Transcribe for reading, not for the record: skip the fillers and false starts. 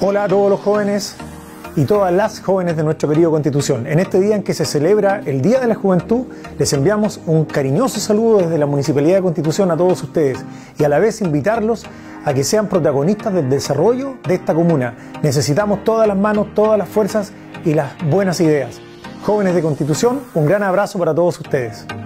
Hola a todos los jóvenes y todas las jóvenes de nuestro querido Constitución. En este día en que se celebra el Día de la Juventud, les enviamos un cariñoso saludo desde la Municipalidad de Constitución a todos ustedes y a la vez invitarlos a que sean protagonistas del desarrollo de esta comuna. Necesitamos todas las manos, todas las fuerzas y las buenas ideas. Jóvenes de Constitución, un gran abrazo para todos ustedes.